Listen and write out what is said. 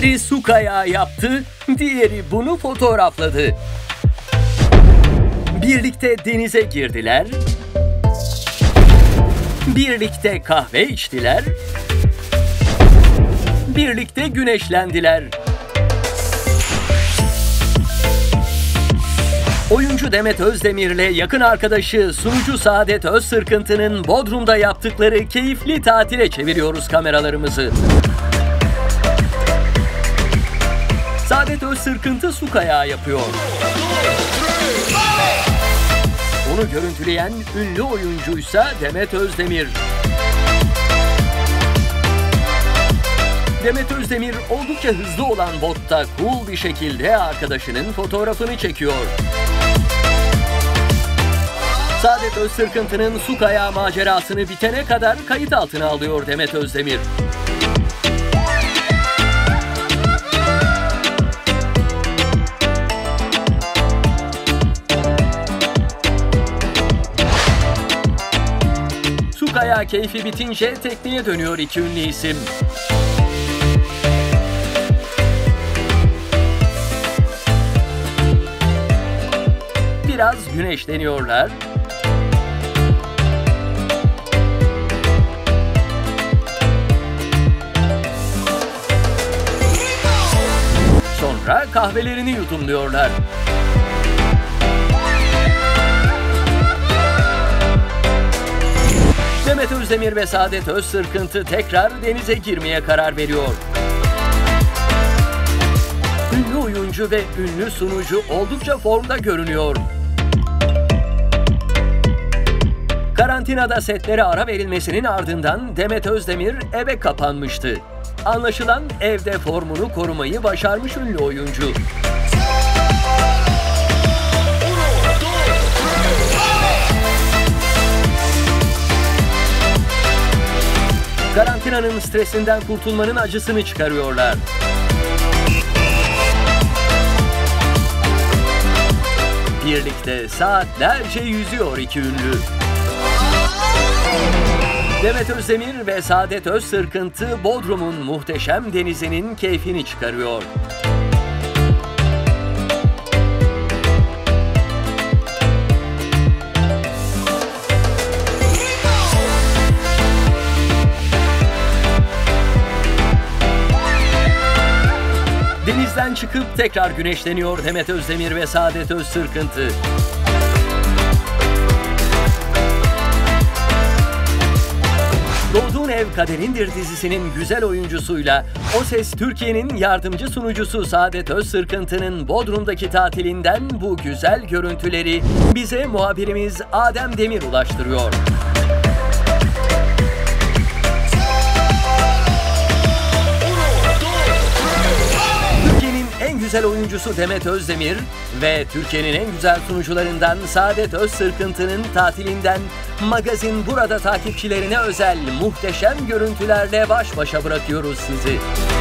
Biri su kayağı yaptı, diğeri bunu fotoğrafladı. Birlikte denize girdiler, birlikte kahve içtiler, birlikte güneşlendiler. Oyuncu Demet Özdemir'le yakın arkadaşı sunucu Saadet Özsırkıntı'nın Bodrum'da yaptıkları keyifli tatile çeviriyoruz kameralarımızı. Saadet Özsırkıntı su kayağı yapıyor. Onu görüntüleyen ünlü oyuncuysa Demet Özdemir. Demet Özdemir oldukça hızlı olan botta cool bir şekilde arkadaşının fotoğrafını çekiyor. Saadet Özsırkıntı'nın su kayağı macerasını bitene kadar kayıt altına alıyor Demet Özdemir. Su kayağı keyfi bitince tekneye dönüyor iki ünlü isim. Biraz güneşleniyorlar. Sonra kahvelerini yudumluyorlar. Demet Özdemir ve Saadet Özsırkıntı tekrar denize girmeye karar veriyor. Ünlü oyuncu ve ünlü sunucu oldukça formda görünüyor. Karantinada setlere ara verilmesinin ardından Demet Özdemir eve kapanmıştı. Anlaşılan evde formunu korumayı başarmış ünlü oyuncu. Karantinanın stresinden kurtulmanın acısını çıkarıyorlar. Birlikte saatlerce yüzüyor iki ünlü. Demet Özdemir ve Saadet Özsırkıntı Bodrum'un muhteşem denizinin keyfini çıkarıyor. Denizden çıkıp tekrar güneşleniyor Demet Özdemir ve Saadet Özsırkıntı. Doğduğun Ev Kaderindir dizisinin güzel oyuncusuyla O Ses Türkiye'nin yardımcı sunucusu Saadet Özsırkıntı'nın Bodrum'daki tatilinden bu güzel görüntüleri bize muhabirimiz Adem Demir ulaştırıyor. En güzel oyuncusu Demet Özdemir ve Türkiye'nin en güzel sunucularından Saadet Özsırkıntı'nın tatilinden Magazin Burada takipçilerine özel muhteşem görüntülerle baş başa bırakıyoruz sizi.